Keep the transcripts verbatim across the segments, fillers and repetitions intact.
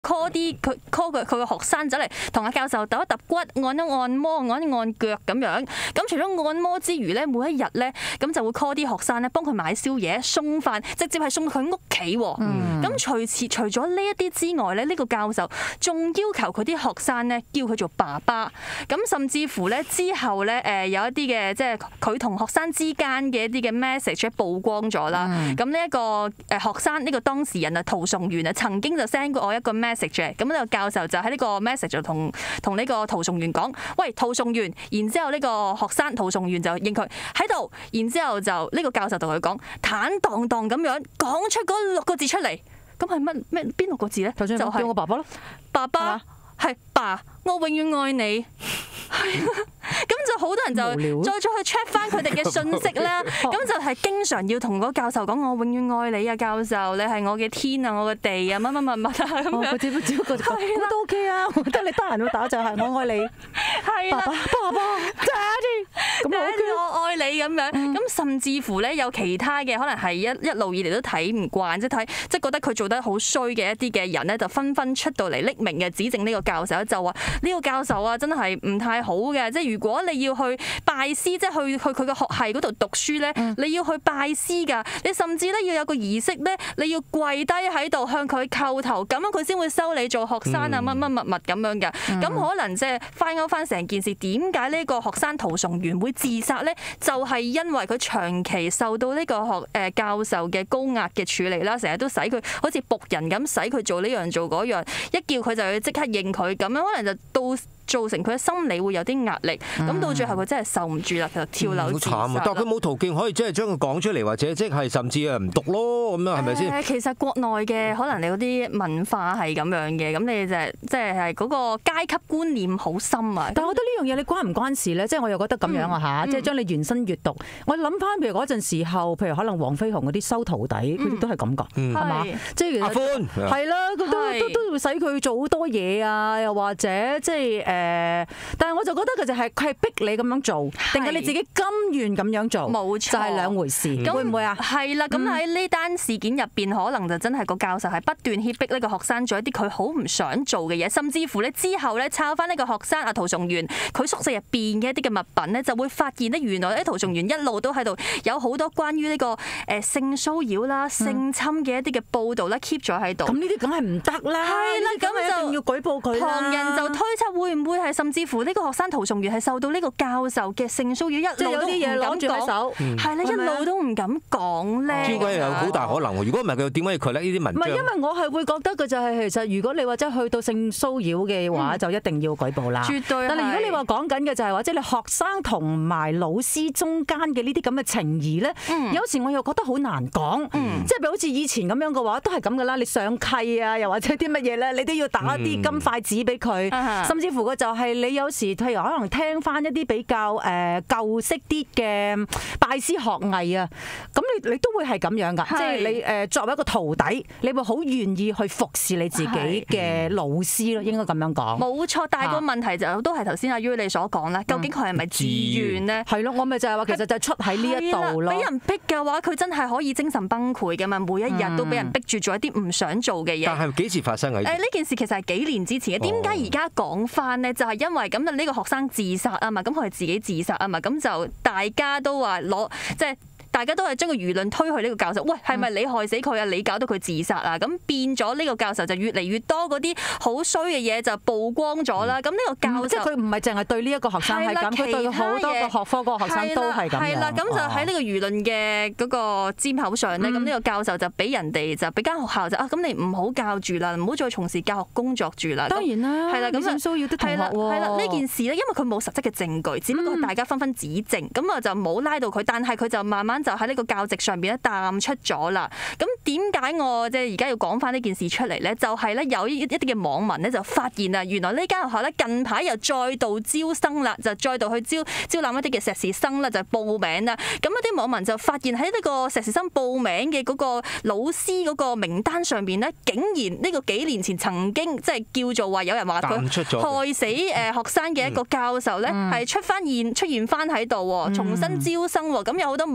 call 啲佢 call 佢佢個學生走嚟同阿教授揼一揼骨、按一按摩、按一按腳咁樣。咁除咗按摩之餘咧，每一日咧咁就會 call 啲學生咧幫佢買宵夜、送飯，直接係送佢屋企。咁、嗯、除此除咗呢一啲之外咧，呢、呢個教授仲要求佢啲學生咧叫佢做爸爸。咁甚至乎咧之後咧誒有一啲嘅即係佢同學生之間嘅一啲嘅 message 曝光咗啦。咁呢一個誒學生呢、呢個當事人啊陶崇元啊曾經就 send 過我一個 message 嘅。咁呢個教授就喺呢個 message 就同同呢個陶崇元講：喂，陶崇元。然之後呢個學生陶崇元就應佢喺度。然之後就呢個教授同佢講坦蕩蕩咁樣講出嗰六個字出嚟。咁係乜咩邊六個字咧？就係叫我爸爸咯，爸爸係爸，我永遠愛你。咁就好多人就再再去 check 翻佢哋嘅信息啦。咁就係經常要同嗰教授講：我永遠愛你啊，教授，你係我嘅天啊，我嘅地啊，乜乜乜乜啊咁樣。只不只不過就講都 OK 啊，我覺得你得閒去打就係我愛你。係啦，爸爸爸爸，Daddy，咁 OK，我愛你咁樣。咁甚至乎咧有其他嘅可能係一一路以嚟都睇唔慣，即係睇即係覺得佢做得好衰嘅一啲嘅人咧，就紛紛出到嚟匿名嘅指證呢個教授，就話呢個教授啊真係唔太好嘅。即係如果你要去拜師，即係去去佢個學系嗰度讀書咧，你要去拜師㗎。你甚至咧要有個儀式咧，你要跪低喺度向佢叩頭，咁樣佢先會收你做學生啊，乜乜乜乜咁樣嘅。咁可能即係翻勾翻成件事，點解呢個學生陶崇元會自殺咧？就係因為佢長期受到呢個學誒教授嘅高壓嘅處理啦，成日都使佢好似僕人咁，使佢做呢樣做嗰樣，一叫佢就要即刻應佢，咁樣可能就到造成佢嘅心理會有啲壓力，咁、嗯、到最後佢真係受唔住啦，就跳樓自殺。好慘啊！但係佢冇途徑可以即係將佢講出嚟，或者即係甚至啊唔讀咯咁樣，係咪先？其實國內嘅可能你嗰啲文化係咁樣嘅，咁你就係即係係嗰個階級觀念好深啊。 但係我覺得呢樣嘢你關唔關事咧？即係我又覺得咁樣啊嚇，即係將你原身閱讀。我諗翻譬如嗰陣時候，譬如可能黃飛鴻嗰啲收徒弟，佢哋都係咁㗎，係嘛？即係阿歡係啦，都都都會使佢做好多嘢啊，又或者即係誒。誒，但係我就覺得佢就係佢係逼你咁樣做，定係你自己甘願咁樣做？冇錯，就係兩回事。會唔會啊？係啦，咁喺呢單事件入邊，可能就真係個教授係不斷脅迫呢個學生做一啲佢好唔想做嘅嘢，甚至乎咧之後咧抄翻呢個學生阿陶崇元佢宿舍入邊嘅一啲嘅物品咧，就會發現咧原來咧陶崇元一路都喺度有好多關於呢個誒性騷擾啦、性侵嘅一啲嘅報導咧 keep 咗喺度。咁呢啲梗係唔得啦。係啦，咁就一定要舉報佢。旁人就推測會唔會係甚至乎呢個學生陶崇元係受到呢個教授嘅性騷擾，一路都唔敢講。係啦，一路都唔敢講咧。呢個有好大可能喎。如果唔係佢點解要佢咧呢啲文章？唔係因為我係會覺得佢就係其實如果你話真係去到性騷擾嘅話，就一定要舉報啦。絕對。但係如果你話講緊嘅就係或者你學生同埋老師中間嘅呢啲咁嘅情誼咧，有時我又覺得好難講。即係譬如好似以前咁樣嘅話，都係咁噶啦。你上契啊，又或者啲乜嘢咧，你都要打啲金筷子俾佢，甚至乎佢就係你有時譬如可能聽翻一啲比較誒舊式啲嘅拜師學藝啊，咁你你都會係咁樣噶，即係你誒作為一個徒弟，你會好願意去服侍你自己嘅老師咯，應該咁樣講。冇錯，但係個問題就都係頭先阿於你所講啦，究竟佢係咪自願咧？係咯，我咪就係話其實就係出喺呢一度咯。俾人逼嘅話，佢真係可以精神崩潰嘅嘛，每一日都俾人逼住做一啲唔想做嘅嘢。但係幾時發生嘅？誒呢件事其實係幾年之前嘅，點解而家講翻呢？就係因為咁啊，呢個學生自殺啊嘛，咁佢係自己自殺啊嘛，咁就大家都話攞即係。大家都係將個輿論推去呢個教授，喂，係咪你害死佢啊？你搞到佢自殺啊？咁變咗呢個教授就越嚟越多嗰啲好衰嘅嘢就曝光咗啦。咁呢個教授即係佢唔係淨係對呢一個學生係咁，佢對好多個學科嗰個學生都係咁樣。係啦，咁就喺呢個輿論嘅嗰個尖口上咧，咁呢個教授就俾人哋就俾間學校就啊，咁你唔好教住啦，唔好再從事教學工作住啦。當然啦，係啦，咁就騷擾啲同學喎。係啦，呢件事咧，因為佢冇實質嘅證據，只不過大家紛紛指證，咁啊就冇拉到佢，但係佢就慢慢就喺呢個教席上邊咧淡出咗啦。咁點解我即係而家要講翻呢件事出嚟咧？就係咧有一啲嘅網民咧就發現啊，原來呢間學校咧近排又再度招生啦，就再度去招招攬一啲嘅碩士生啦，就報名啦。咁一啲網民就發現喺呢個碩士生報名嘅嗰個老師嗰個名單上邊咧，竟然呢個幾年前曾經即係叫做話有人話佢害死誒學生嘅一個教授咧，係出翻現出現翻喺度，重新招生。咁有好多網民即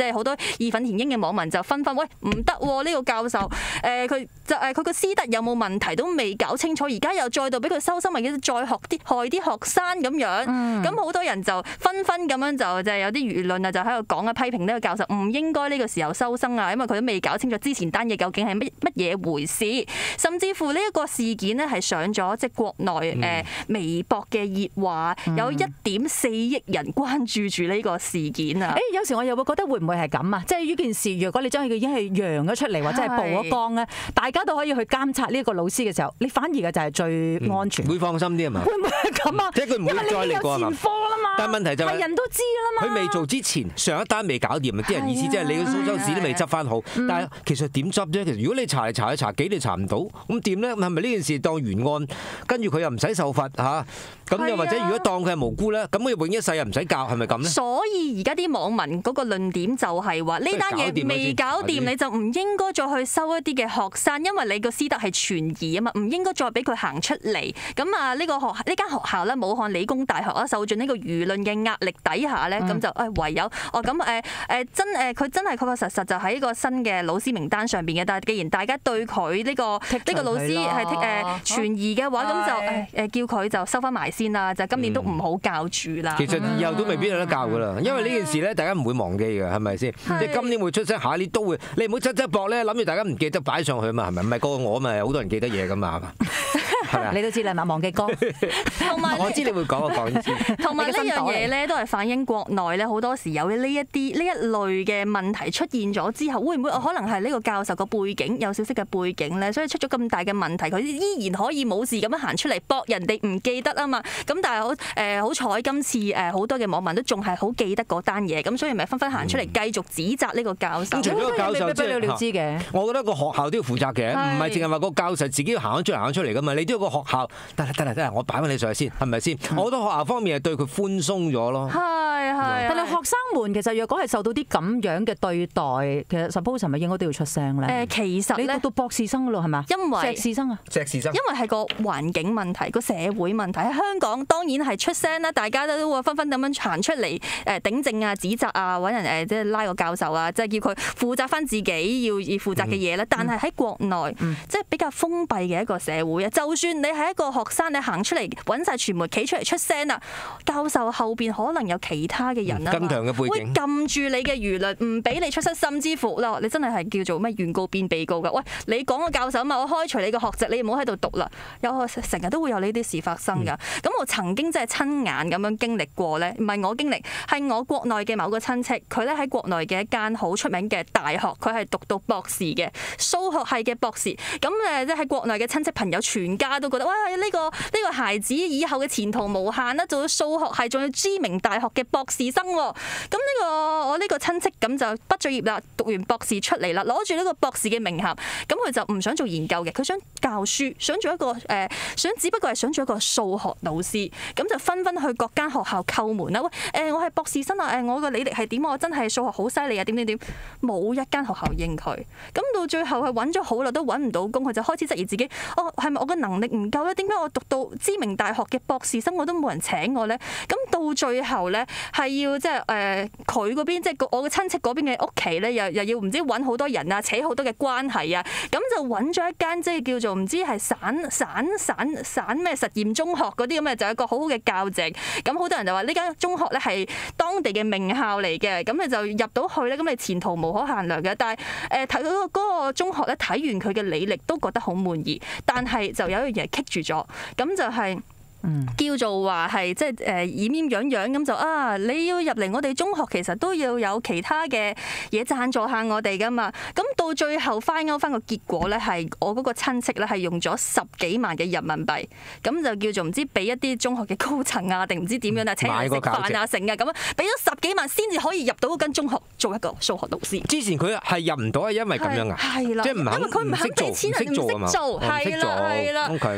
即係好多義憤填膺嘅網民就紛紛喂唔得喎，呢、呢個教授誒佢就誒佢個師德有冇問題都未搞清楚，而家又再度俾佢收心，或者再學啲害啲學生咁樣，咁好、嗯、多人就紛紛咁樣就就係有啲輿論啊，就喺度講啊，批評呢個教授唔應該呢個時候收生啊，因為佢都未搞清楚之前單嘢究竟係乜乜嘢回事，甚至乎呢一個事件呢係上咗即係國內誒微博嘅熱話，嗯、有一點四億人關注住呢個事件啊！ 誒有時我又會覺得會唔會係咁啊？即係呢件事，如果你將佢已經係揚咗出嚟，或者係曝咗光咧，是大家都可以去監察呢一個老師嘅時候，你反而嘅就係最安全， 嗯、會放心啲啊嘛？ 會唔會係咁啊？ 即係佢唔會再嚟過啊嘛？但係問題就係、是、 人都知啦嘛。 佢未做之前，上一單未搞掂啊！啲人意思即係你個蘇州市都未執翻好，嗯、但係其實點執啫？其實如果你查嚟查去查幾，你查唔到，咁點咧？係咪呢件事當懸案，跟住佢又唔使受罰嚇？咁又或者如果當佢係無辜咧，咁佢永一世又唔使教，係咪咁咧？ 所以而家啲網民嗰個論點就係話：呢單嘢未搞掂，你就唔應該再去收一啲嘅學生，因為你個師德係存疑啊嘛，唔應該再俾佢行出嚟。咁啊，呢個學呢間學校咧，武漢理工大學啊，受盡呢個輿論嘅壓力底下咧，咁、嗯、就誒唯有哦咁誒誒真誒佢真係確確實實就喺個新嘅老師名單上邊嘅。但係既然大家對佢呢個呢個老師係誒存疑嘅話，咁、啊、就誒誒叫佢就收翻埋先啦，就今年都唔好教住啦。 其實以後都未必有得教噶啦，因為呢件事咧，大家唔會忘記嘅，係咪先？即係今年會出聲，下一年都會。你唔好側側膊咧，諗住大家唔記得擺上去啊嘛，係咪？唔係個個我咪好多人記得嘢噶嘛，係嘛？ 你都知啦嘛，忘記歌。 同埋我知你會講，我講先。 同埋呢樣嘢咧，都係反映國內咧好多時有呢一啲呢一類嘅問題出現咗之後，會唔會可能係呢個教授個背景有少少嘅背景咧，所以出咗咁大嘅問題，佢依然可以冇事咁樣行出嚟駁人哋唔記得啊嘛。咁但係好誒好彩，今次誒好多嘅網民都仲係好記得嗰單嘢，咁所以咪紛紛行出嚟繼續指責呢個教授。 咁除咗個教授， 不了了之嘅。 我覺得個學校都要負責嘅，唔係淨係話個教授自己要行咗出嚟行咗出嚟噶嘛，你都要個學校得啦得啦得啦，我擺翻你上去先，係咪先？我覺得學校方面係對佢寬鬆咗咯。 係係。 但係學生們其實若果係受到啲咁樣嘅對待，其實 suppose 係咪應該都要出聲咧？ 誒，其實你讀到博士生咯係嘛？ 因為碩士生啊， 碩士生。 因為係個環境問題，個社會問題喺香港當然係出聲啦，大家都會紛紛咁樣行出嚟誒頂正啊、指責啊、揾人誒即係拉個教授啊，即係叫佢負責翻自己要要負責嘅嘢咧。但係喺國內即係比較封閉嘅一個社會啊，就算你係一個學生，你行出嚟揾晒傳媒企出嚟出聲啊，教授後邊可能有其他嘅人啊， 更強嘅背景， 會撳住你嘅輿論，唔俾你出聲，甚至乎啦，你真係係叫做咩原告變被告㗎？喂，你講個教授啊嘛，我開除你個學籍，你唔好喺度讀啦。有成日都會有呢啲事發生㗎。咁、嗯、我曾經真係親眼咁樣經歷過咧，唔係我經歷，係我國內嘅某個親戚，佢咧喺國內嘅一間好出名嘅大學，佢係讀到博士嘅數學系嘅博士。咁誒，即係喺國內嘅親戚朋友全家都覺得，哇！呢、呢個呢、呢個孩子以後嘅前途無限啦，做咗數學系仲要知名大學嘅博士生。咁呢、呢個我呢個親戚咁就畢咗業啦，讀完博士出嚟啦，攞住呢個博士嘅名銜，咁佢就唔想做研究嘅，佢想教書，想做一個誒，想只不過係想做一個數學老師，咁就紛紛去各間學校叩門啦。喂，誒我係博士生啊，誒我個履歷係點？我真係數學好犀利啊，點點點，冇一間學校應佢。咁到最後係揾咗好耐都揾唔到工，佢就開始質疑自己，哦係咪我嘅能力唔夠咧？點解我讀到知名大學嘅博士生我都冇人請我咧？咁到最後咧係要即係誒佢嗰邊即係我嘅親戚嗰邊嘅屋企咧，又又要唔知揾好多人啊，扯好多嘅關係啊，咁就揾咗一間即係叫做唔知係省省省省咩實驗中學嗰啲咁嘅，就有一個好好嘅教席。咁好多人就話呢間中學咧係當地嘅名校嚟嘅，咁你就入到去咧，咁你前途無可限量嘅。但係誒睇到嗰個中學咧，睇完佢嘅履歷都覺得好滿意，但係就有一樣嘢棘住咗，咁就係、是。叫做話係即係誒掩掩樣樣咁就啊，你要入嚟我哋中學，其實都要有其他嘅嘢贊助下我哋噶嘛。咁到最後 find out 翻個結果咧，係我嗰個親戚咧係用咗十幾萬嘅人民幣，咁就叫做唔知俾一啲中學嘅高層啊，定唔知點樣啊，請人食飯啊，成啊咁樣，俾咗十幾萬先至可以入到嗰間中學做一個數學老師。 之前佢係入唔到係因為咁樣啊？ 係啦， 即係唔肯， 因為佢唔肯俾錢，人哋唔識做，係啦係啦。咁就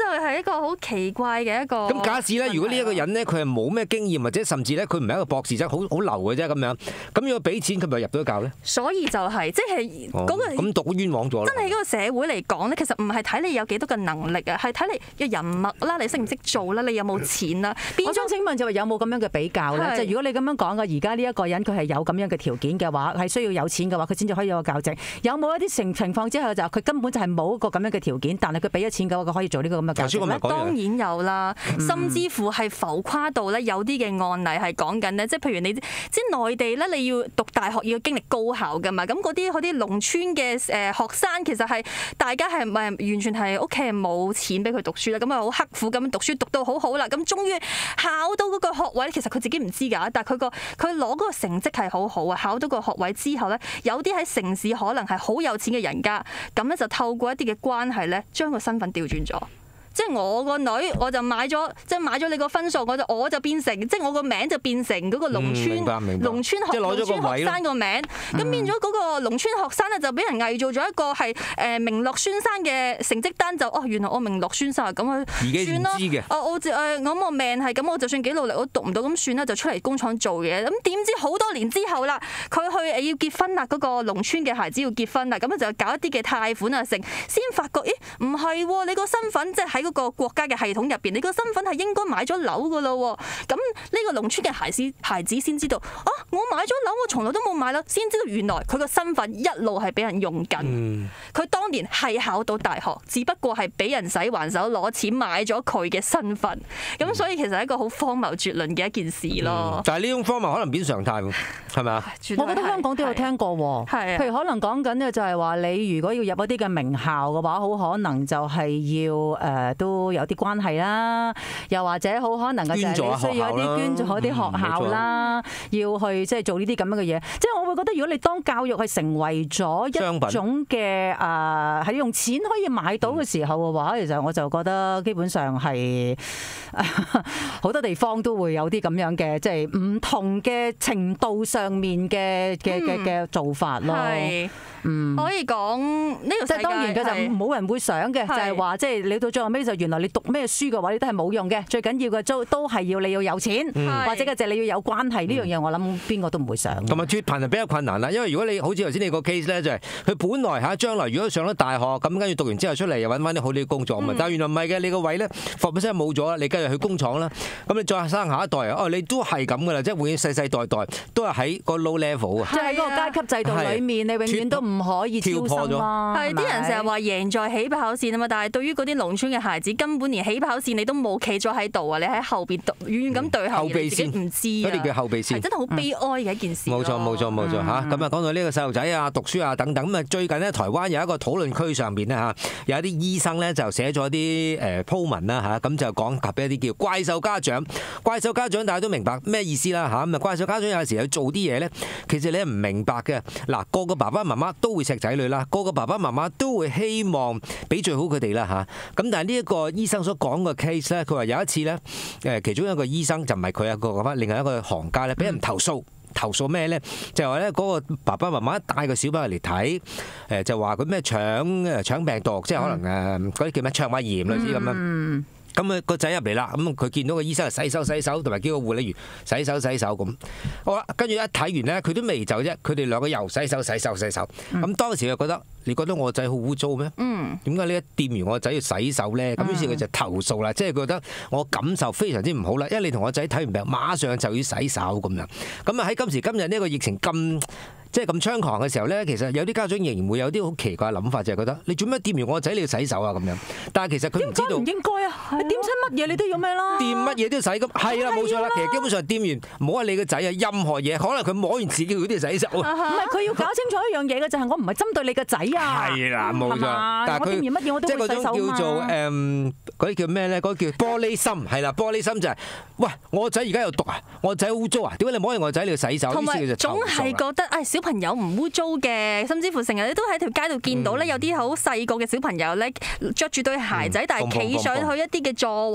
個係一個好奇怪嘅一個。 咁假使咧，如果呢一個人咧，佢係冇咩經驗，或者甚至咧，佢唔係一個博士生，好好流嘅啫咁樣。咁如果俾錢，佢咪入到教咧？ 所以就係、是、即係嗰、那個咁、哦、讀冤枉咗。 真係嗰個社會嚟講咧，其實唔係睇你有幾多嘅能力啊，係睇你嘅人脈啦，你識唔識做啦，你有冇錢啦。 我想請問就係有冇咁樣嘅比較咧？即係如果你咁樣講嘅，而家呢一個人佢係有咁樣嘅條件嘅話，係需要有錢嘅話，佢先至可以有個教職。有冇一啲情情況之後就佢根本就係冇一個咁樣嘅條件，但係佢俾咗錢嘅話，佢可以做呢個咁嘅教職咧？ 當然有啦，甚至乎係浮誇到咧，有啲嘅案例係講緊咧，即係譬如你即係內地咧，你要讀大學要經歷高考㗎嘛，咁嗰啲嗰啲農村嘅誒學生其實係大家係咪完全係屋企係冇錢俾佢讀書啦，咁啊好刻苦咁讀書，讀到好好啦，咁終於考到嗰個學位，其實佢自己唔知㗎，但係佢個佢攞嗰個成績係好好啊，考到個學位之後咧，有啲喺城市可能係好有錢嘅人家，咁咧就透過一啲嘅關係咧，將個身份調轉咗。即係我個女，我就買咗，即係買咗你個分數，我就我就變成，即係我個名就變成嗰個農村農村學農村學生個名，咁變咗嗰個農村學生咧就俾人偽造咗一個係誒名落孫山嘅成績單，就哦原來我名落孫山係咁去算咯。哦我誒我個命係咁，我就算幾努力我讀唔到咁算啦，就出嚟工廠做嘢。咁點知好多年之後啦，佢去誒要結婚啦，嗰個農村嘅孩子要結婚啦，咁就搞一啲嘅貸款啊成，先發覺咦唔係喎，你個身份即係喺嗰個國家嘅系統入邊，你個身份係應該買咗樓噶咯，咁呢個農村嘅孩子孩子先知道，啊，我買咗樓，我從來都冇買樓，先知道原來佢個身份一路係俾人用緊。佢、嗯、當年係考到大學，只不過係俾人使還手攞錢買咗佢嘅身份，咁、嗯、所以其實係一個好荒謬絕倫嘅一件事咯。 嗯、但係呢種荒謬可能變常態，係咪啊？ 我覺得香港都有聽過喎，譬如可能講緊嘅就係話，你如果要入一啲嘅名校嘅話，好可能就係要誒、呃、都有啲關係啦，又或者好可能嘅就係你需要一啲捐助一啲學校啦，要去即係做呢啲咁樣嘅嘢。即係我會覺得，如果你當教育係成為咗一種嘅誒係用錢可以買到嘅時候嘅話，其實我就覺得基本上係好多地方都會有啲咁樣嘅，即係唔同嘅程度上面嘅嘅嘅嘅做法咯。嗯，可以講呢個即係當然嘅就冇人會想嘅，就係話即係你到最後尾就原來你讀咩書嘅話，你都係冇用嘅。最緊要嘅都都係要你要有錢，嗯、或者嘅就你要有關係呢樣嘢，我諗邊個都唔會想。同埋脫貧係比較困難啦，因為如果你好似頭先你個 case 咧，就係佢本來嚇將來如果上咗大學咁，跟住讀完之後出嚟又揾翻啲好啲工作嘛。嗯、但係原來唔係嘅，你個位咧，佛本身冇咗啦，你跟住去工廠啦，咁你再生下一代哦，你都係咁噶啦，即係永遠世世代代都係喺個 low level 啊。即係喺嗰個階級制度裡面，你永遠都唔可以超生咯。係啲人成日話贏在起跑線啊嘛，但係對於嗰啲農村嘅孩子，根本連起跑線你都冇企咗喺度啊！你喺後邊遠遠咁對後，你自己唔知啊！嗰啲叫後備線，係真係好悲哀嘅一件事。冇錯冇錯冇錯嚇！咁啊講到呢個細路仔啊、讀書啊等等咁啊，最近咧台灣有一個討論區上邊咧嚇，有一啲醫生咧就寫咗啲誒鋪文啦嚇，咁就講及一啲叫怪獸家長。怪獸家長大家都明白咩意思啦嚇，咁啊怪獸家長有時去做啲嘢咧，其實你係唔明白嘅。嗱，個個爸爸媽媽都會錫仔女啦，個個爸爸媽媽都會希望俾最好佢哋啦嚇。咁但係呢一個醫生所講嘅 case 咧，佢話有一次咧，誒其中一個醫生就唔係佢一個講翻，另外一個行家咧，俾人投訴，投訴咩咧？就係話咧嗰個爸爸媽媽帶個小朋友嚟睇，誒就話佢咩腸誒腸病毒，即係可能誒嗰啲叫咩腸胃炎類似咁樣。咁啊個仔入嚟啦，咁佢見到個醫生係洗手洗手，同埋叫個護理員洗手洗手咁。好啦，跟住一睇完咧，佢都未走啫，佢哋兩個又洗手洗手洗手。咁、嗯、當時就覺得，你覺得我個仔好污糟咩？嗯。點解你一掂完我個仔要洗手咧？咁於是佢就投訴啦，即係覺得我感受非常之唔好啦，因為你同我仔睇完病，馬上就要洗手咁樣。咁啊喺今時今日呢個疫情咁即係咁猖狂嘅時候咧，其實有啲家長仍然會有啲好奇怪嘅諗法，就係覺得你做咩掂完我個仔你要洗手啊咁樣。但係其實佢唔知道唔應該啊，你掂親乜嘢你都要咩啦？掂乜嘢都要洗咁，係啦冇錯啦。其實基本上掂完，唔好話你個仔啊，任何嘢可能佢摸完自己佢都要洗手啊。唔係佢要搞清楚一樣嘢嘅就係我唔係針對你個仔啊。係啦冇錯，但係佢掂完乜嘢我都會洗手嘛。即係嗰種叫做誒嗰啲叫咩咧？嗰啲叫玻璃心係啦，玻璃心就係喂我個仔而家有毒啊，我個仔污糟啊，點解你摸完我個仔你要洗手？同埋總係覺得誒小朋友唔污糟嘅，甚至乎成日你都喺條街度見到咧，有啲好細個嘅小朋友咧，着住對鞋仔，但係企上去一啲嘅座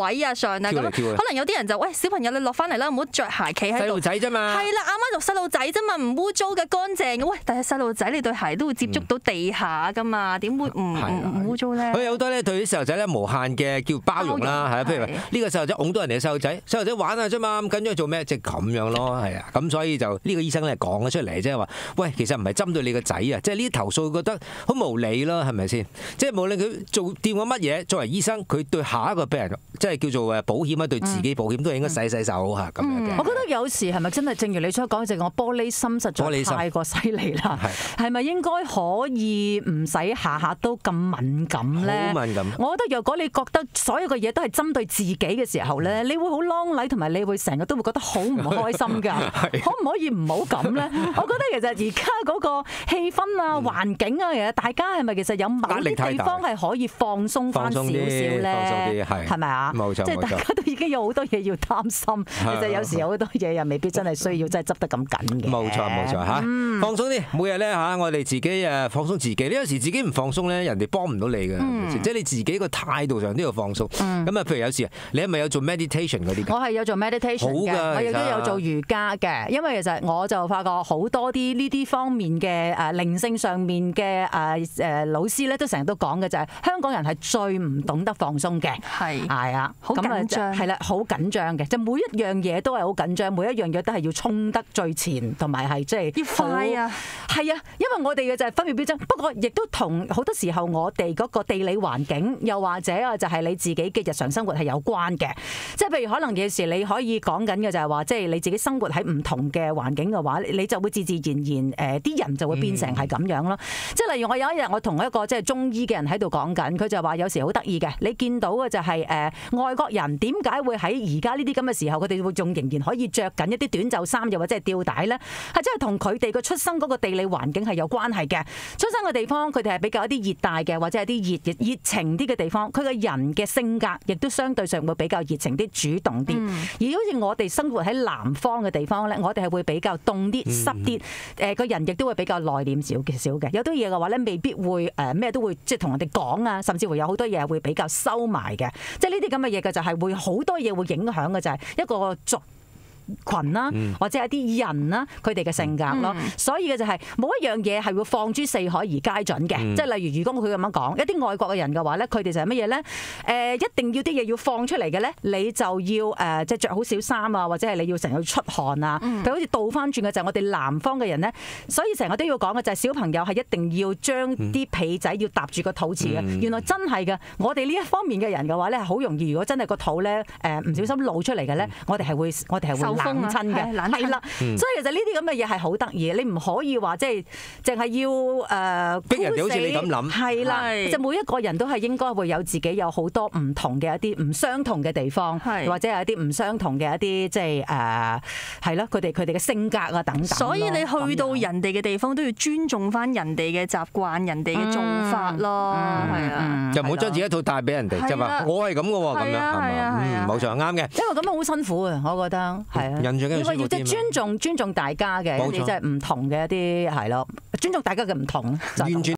位啊上啊咁，可能有啲人就喂小朋友你落翻嚟啦，唔好着鞋企喺度。 細路仔啫嘛。 係啦，啱啱就細路仔啫嘛，唔污糟嘅乾淨嘅。喂，但係細路仔你對鞋都會接觸到地下噶嘛，點會唔唔污糟咧？ 佢有好多咧對啲細路仔咧無限嘅叫包容啦，係啊，譬如呢個細路仔擁到人哋嘅細路仔，細路仔玩下啫嘛，咁緊張做咩？即係咁樣咯，係啊，咁所以就呢個醫生咧講咗出嚟，即係話喂，其實唔係針對你個仔啊，即係呢啲投訴覺得好無理咯，係咪先？即係無論佢做掂過乜嘢，作為醫生，佢對下一個病人，即係叫做誒保險啊，對自己保險都係應該洗洗手嚇咁樣嘅。 我覺得有時係咪真係正如你所講，就係我玻璃心實在太過犀利啦，係咪應該可以唔使下下都咁敏感咧？ 好敏感。 我覺得若果你覺得所有嘅嘢都係針對自己嘅時候咧，你會好啷禮，同埋你會成日都會覺得好唔開心㗎。可唔可以唔好咁咧？我覺得其實而家嗰個氣氛啊、環境啊，其實大家係咪其實有某啲地方係可以放鬆翻少少咧？係咪啊？ 冇錯， 即係大家都已經有好多嘢要擔心，其實有時有好多嘢又未必真係需要真係執得咁緊嘅。 冇錯冇錯嚇，放鬆啲，每日咧嚇，我哋自己誒放鬆自己。你有時自己唔放鬆咧，人哋幫唔到你嘅，即係你自己個態度上都要放鬆。咁啊，譬如有時你係咪有做 meditation 嗰啲？ 我係有做 meditation 嘅，我亦都有做瑜伽嘅。因為其實我就發覺好多啲呢啲方面嘅誒靈性上面嘅誒誒老師咧，都成日都講嘅就係香港人係最唔懂得放鬆嘅。係係啊，好緊張係啦，好緊張嘅，就每一樣嘢都係好緊張，每一樣嘢都係要衝得最前，同埋係即係要快啊！係啊，因為我哋嘅就係分秒必爭。不過亦都同好多時候我哋嗰個地理環境，又或者啊，就係你自己嘅日常生活係有關嘅。即係譬如可能有時你可以講緊嘅就係話，即係你自己生活喺唔同嘅環境嘅話，你就會自自然然誒啲人就會變成係咁樣咯。即係例如我有一日我同一個即係中醫嘅人喺度講緊，佢就話有時好得意嘅，你見到嘅就係誒外國人點解會喺而家呢啲咁嘅時候，佢哋會仲仍然可以着緊一啲短袖衫，又或者係吊帶咧，係真係同佢哋個出生嗰個地理環境係有關係嘅。出生嘅地方佢哋係比較一啲熱帶嘅，或者係啲熱熱情啲嘅地方，佢個人嘅性格亦都相對上會比較熱情啲、主動啲。嗯、而好似我哋生活喺南方嘅地方咧，我哋係會比較凍啲、濕啲，誒個人亦都會比較內斂少嘅少嘅。有啲嘢嘅話咧，未必會誒咩都會即係同人哋講啊，甚至會有好多嘢會比較收埋嘅。即係呢啲咁嘅嘢嘅就係會好多嘢會影響嘅，就係一個族群啦，或者係啲人啦，佢哋嘅性格咯，嗯、所以嘅就係冇一樣嘢係會放諸四海而皆準嘅，即係、嗯、例如如果佢咁樣講，一啲外國嘅人嘅話咧，佢哋就係乜嘢咧？誒，一定要啲嘢要放出嚟嘅咧，你就要誒，即係着好少衫啊，或者係你要成日出汗啊。譬如好似倒翻轉嘅就係我哋南方嘅人咧，所以成日都要講嘅就係小朋友係一定要將啲被仔要搭住個肚臍嘅。嗯、原來真係嘅，我哋呢一方面嘅人嘅話咧，係好容易，如果真係個肚咧誒唔小心露出嚟嘅咧，我哋係會我哋係會冷親嘅，係啦，嗯、所以其實呢啲咁嘅嘢係好得意嘅，你唔可以話即係淨係要誒逼人哋好似你咁諗，係啦，其實每一個人都係應該會有自己有好多唔同嘅一啲唔相同嘅地方，是或者係一啲唔相同嘅一啲即係誒係咯，佢哋佢哋嘅性格啊等等。所以你去到人哋嘅地方都要尊重翻人哋嘅習慣、人哋嘅做法咯，係啊，就唔好將自己一套帶俾人哋，即係話我係咁嘅喎，咁樣係嘛？嗯，冇錯，啱嘅。因為咁樣好辛苦啊，我覺得係啊。因為要即係尊重尊重大家嘅，你即係唔同嘅一啲係咯，尊重大家嘅唔同。完全。